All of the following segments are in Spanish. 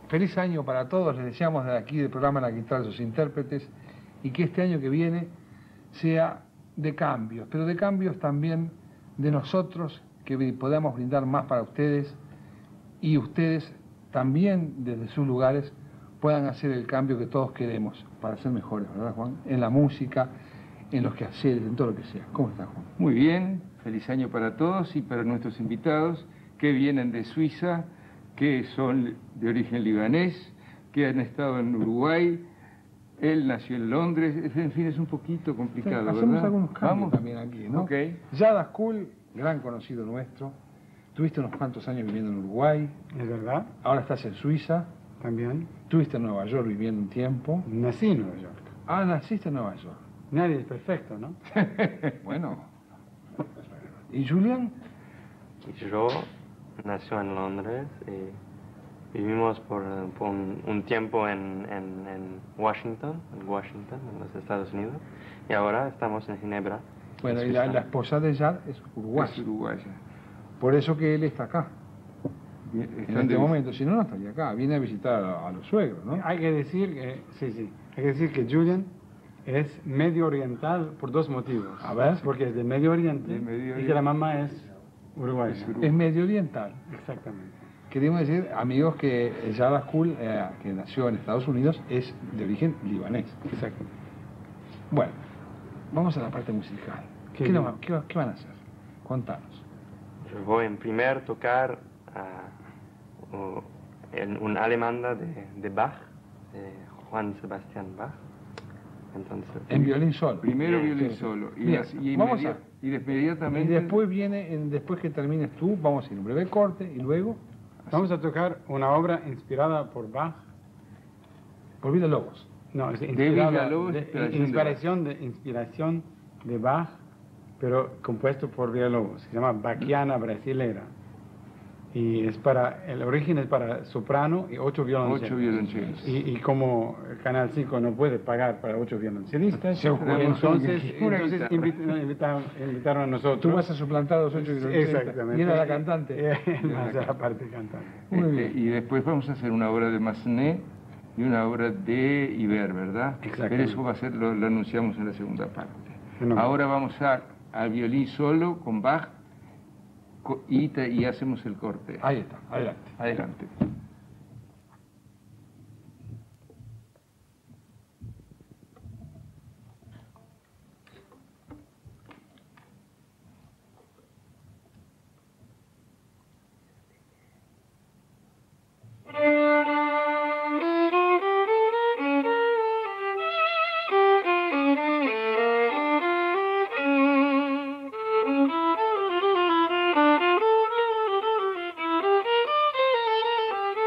feliz año para todos, les deseamos desde aquí del programa La Quintal de sus intérpretes, y que este año que viene sea de cambios, pero de cambios también de nosotros, que podamos brindar más para ustedes, y ustedes también desde sus lugares puedan hacer el cambio que todos queremos para ser mejores, ¿verdad, Juan? En la música, en los quehaceres, en todo lo que sea. ¿Cómo está, Juan? Muy bien, feliz año para todos y para nuestros invitados que vienen de Suiza, que son de origen libanés, que han estado en Uruguay. Él nació en Londres, en fin, es un poquito complicado, sí, hacemos ¿verdad? algunos cambios también aquí, ¿no? Ok. Yada School, gran conocido nuestro. Tuviste unos cuantos años viviendo en Uruguay. ¿Es verdad? Ahora estás en Suiza. También. Estuviste en Nueva York viviendo un tiempo. Nací en Nueva York. Ah, naciste en Nueva York. Nadie es perfecto, ¿no? Bueno. ¿Y Julián? Yo nací en Londres y vivimos por un tiempo en Washington, en los Estados Unidos, y ahora estamos en Ginebra. Bueno, y la esposa de Yad es uruguaya. Es uruguaya. Por eso que él está acá. En Están este de- momento, si no, no estaría acá. Viene a visitar a los suegros, ¿no? Hay que decir que, sí, hay que decir que Julian es medio oriental por dos motivos. A ver. Porque es de Medio Oriente, De Medio y Oriente. que la mamá es uruguaya. Es uruguaya. Es medio oriental. Exactamente. Queremos decir, amigos, que Yada School, que nació en Estados Unidos, es de origen libanés. Exacto. Bueno, vamos a la parte musical. Qué ¿Qué, bien. qué van a hacer? Contanos. Yo voy en primer tocar en un alemanda de Bach, de Juan Sebastián Bach. Entonces, En violín solo. Primero Bien, violín sí. solo. Bien, vamos a- Y Y inmediatamente... después viene, después que termines tú, vamos a ir a un breve corte y luego Vamos a tocar una obra inspirada por Bach. por Villalobos. No, es Villalobos, inspiración de Bach, pero compuesto por Villalobos. Se llama Bachiana Brasilera. Y el origen es para soprano y 8 violonchelos. 8 violonchelos. Y como el Canal 5 no puede pagar para 8 violonchelistas, Se ocurrió entonces una invitaron a nosotros. Tú vas a suplantar a los 8 violonchistas. Exactamente. Y era la cantante. Él va a ser la parte cantante. Muy bien. Y después vamos a hacer una obra de Massenet y una obra de Iber, ¿verdad? Exactamente. Pero eso va a ser, lo anunciamos en la segunda parte. Fenomenal. Ahora vamos al violín solo con Bach y hacemos el corte. Ahí está, adelante. Adelante. Thank you.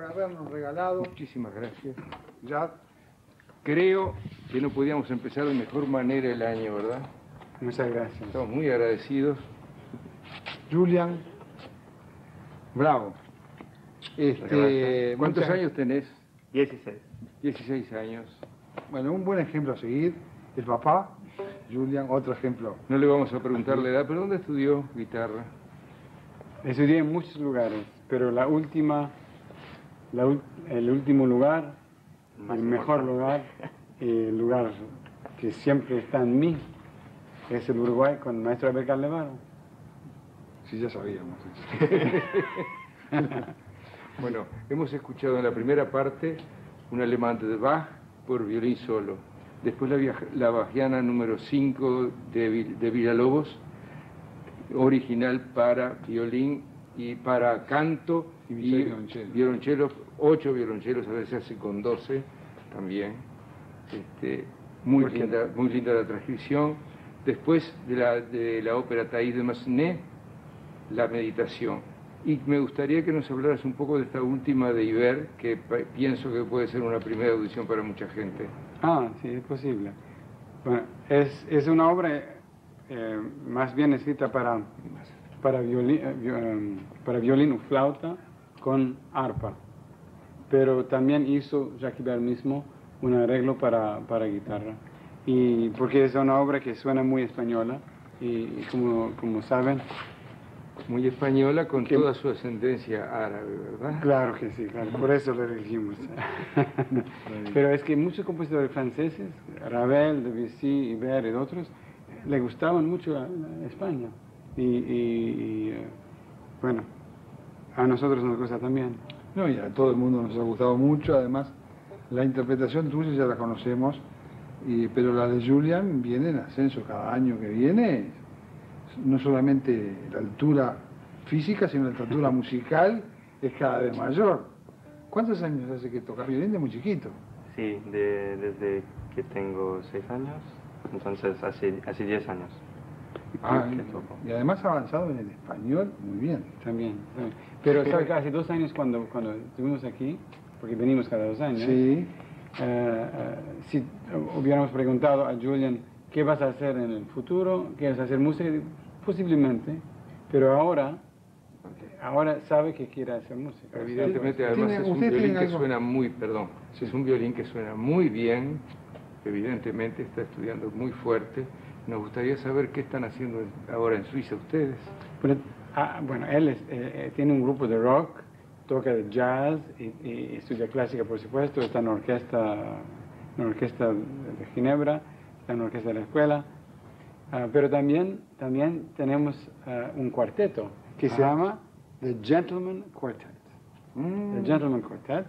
por habernos regalado. Muchísimas gracias. Ya, Creo que no podíamos empezar de mejor manera el año, ¿verdad? Muchas gracias. Estamos muy agradecidos. Julian, bravo. ¿Cuántos años tenés? 16. 16 años. Bueno, un buen ejemplo a seguir. El papá, Julian, otro ejemplo. No le vamos a preguntar la edad, pero ¿dónde estudió guitarra? Estudié en muchos lugares, pero el último lugar, Más el mejor lugar, el lugar que siempre está en mí, es el Uruguay con el maestro Abel Carlevaro. Sí, ya sabíamos. Bueno, hemos escuchado en la primera parte un alemán de Bach por violín solo. Después la bajiana número 5 de Villalobos, original para violín y para canto Y violonchelo, 8 violonchelos, a veces hace con 12 también. Muy linda la transcripción. Después de la ópera Thais de Massenet, la meditación. Y me gustaría que nos hablaras un poco de esta última de Iber, que pienso que puede ser una primera audición para mucha gente. Ah, sí, es posible. Bueno, es una obra más bien escrita para violín o flauta con arpa, pero también hizo Jacques Ibert mismo un arreglo para guitarra, y porque es una obra que suena muy española y como saben. Muy española con toda su ascendencia árabe, ¿verdad? Claro que sí, claro, por eso lo elegimos. Pero es que muchos compositores franceses, Ravel, Debussy, Ibert y otros, le gustaban mucho a España. Bueno, a nosotros nos gusta también. No, y a todo el mundo nos ha gustado mucho. Además, la interpretación tuya ya la conocemos, pero la de Julian viene en ascenso cada año que viene. No solamente la altura física, sino la altura musical es cada vez mayor. ¿Cuántos años hace que tocas violín de muy chiquito? Sí, desde que tengo 6 años, entonces hace 10 años. que toco. Y además ha avanzado en el español muy bien. También. Pero ¿sabes que hace 2 años cuando estuvimos aquí, porque venimos cada 2 años, Sí. Si hubiéramos preguntado a Julian qué vas a hacer en el futuro, quieres hacer música, posiblemente, pero ahora sabe que quiere hacer música. Evidentemente, además es un violín que suena muy, es un violín que suena muy bien, evidentemente está estudiando muy fuerte. Nos gustaría saber qué están haciendo ahora en Suiza ustedes. Bueno, él tiene un grupo de rock, toca de jazz y estudia clásica, por supuesto, está en la orquesta de Ginebra, está en la orquesta de la escuela, pero también tenemos un cuarteto que se llama The Gentleman Quartet. The Gentleman Quartet,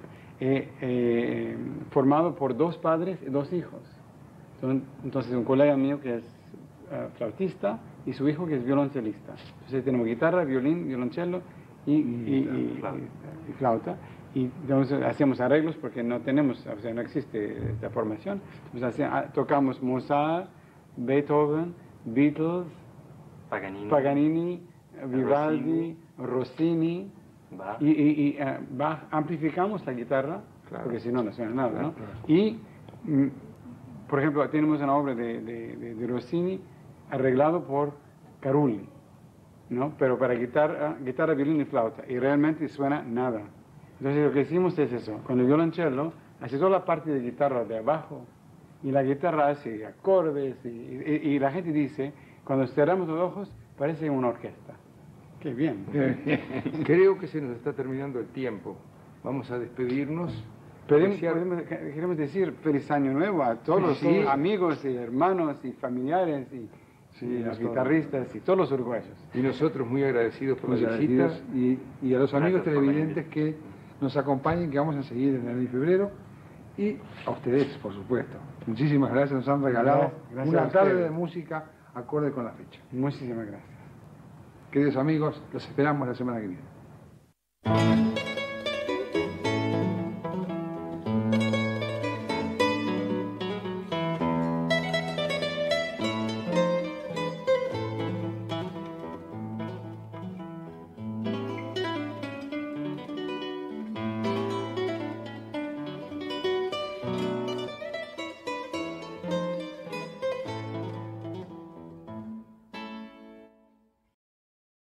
formado por 2 padres y 2 hijos. Entonces un colega mío que es flautista y su hijo que es violoncelista. Entonces tenemos guitarra, violín, violonchelo y flauta. Y entonces hacíamos arreglos porque no existe esta formación. Entonces tocamos Mozart, Beethoven, Beatles, Paganini, Vivaldi, Rossini, Bach. y Bach. Amplificamos la guitarra, Claro. porque si no, no suena nada, ¿no? Claro. Y, por ejemplo, tenemos una obra de Rossini arreglado por Carulli, ¿no? Pero para guitarra, violín y flauta, y realmente suena nada. Entonces lo que hicimos es eso, con el violonchelo, hace toda la parte de guitarra de abajo, y la guitarra hace acordes, y la gente dice, cuando cerramos los ojos, parece una orquesta. ¡Qué bien! Creo que se nos está terminando el tiempo. Vamos a despedirnos. Queremos decir feliz año nuevo a todos los amigos y hermanos y familiares y los guitarristas y todos los uruguayos. Y nosotros muy agradecidos por Muy la visita. agradecidos. Y a los amigos Gracias por televidentes que nos acompañen, que vamos a seguir en enero y febrero. Y a ustedes, por supuesto. Muchísimas gracias, nos han regalado Gracias una a tarde ustedes. de música acorde con la fecha. Muchísimas gracias. Queridos amigos, los esperamos la semana que viene.